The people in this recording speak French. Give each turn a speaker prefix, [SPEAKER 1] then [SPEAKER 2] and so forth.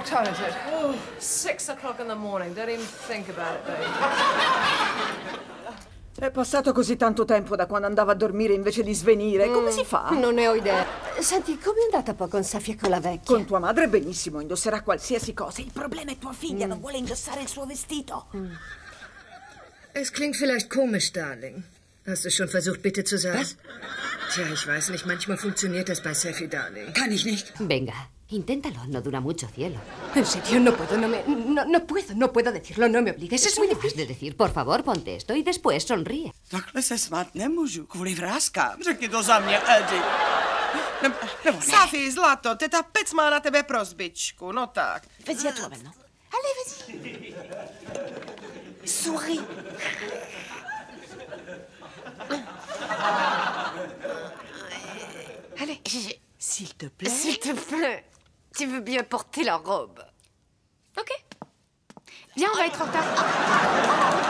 [SPEAKER 1] What time is it? Oh, 6 o'clock in the morning. Don't even think about it, babe.
[SPEAKER 2] È passato così tanto tempo da quando andava a dormire invece di svenire. Come si fa?
[SPEAKER 3] Non ne ho idea. Senti, com'è andata poco con Safia e con la vecchia?
[SPEAKER 2] Con tua madre benissimo, indosserà qualsiasi cosa. Il problema è tua figlia, non vuole indossare il suo vestito.
[SPEAKER 4] Es klingt vielleicht komisch, Darling. Hast du schon versucht, bitte zu sagen?
[SPEAKER 5] Was?
[SPEAKER 4] Tja, ich weiß nicht. Manchmal funktioniert das bei Safi, Darling.
[SPEAKER 5] Kann ich nicht.
[SPEAKER 6] Venga, inténtalo, no dura mucho, cielo.
[SPEAKER 3] En serio, no puedo, no puedo decirlo, no me obligues, es muy
[SPEAKER 6] Has
[SPEAKER 3] difícil.
[SPEAKER 6] de decir, por favor, ponte esto y después sonríe.
[SPEAKER 5] Takhle se smát nemůžu, kvůli vrázkám. Řekni to za mě, Eddie. Nebo ne.
[SPEAKER 7] Safi, zlato, teta Pec má na tebe prosbičku, no tak.
[SPEAKER 3] Vas-y, à toi maintenant. Allez, vas-y. Souris. Allez, s'il te plaît.
[SPEAKER 8] S'il te plaît, tu veux bien porter la robe? Ok. Viens, on va être en retard.